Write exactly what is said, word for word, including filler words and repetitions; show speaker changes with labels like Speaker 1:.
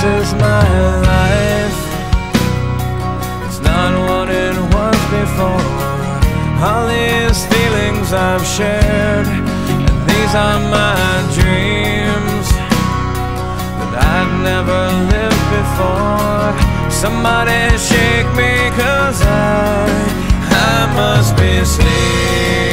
Speaker 1: is my life. It's not what it was before. All these feelings I've shared, and these are my dreams that I'd never lived before. Somebody shake me, 'cause I, I must be asleep.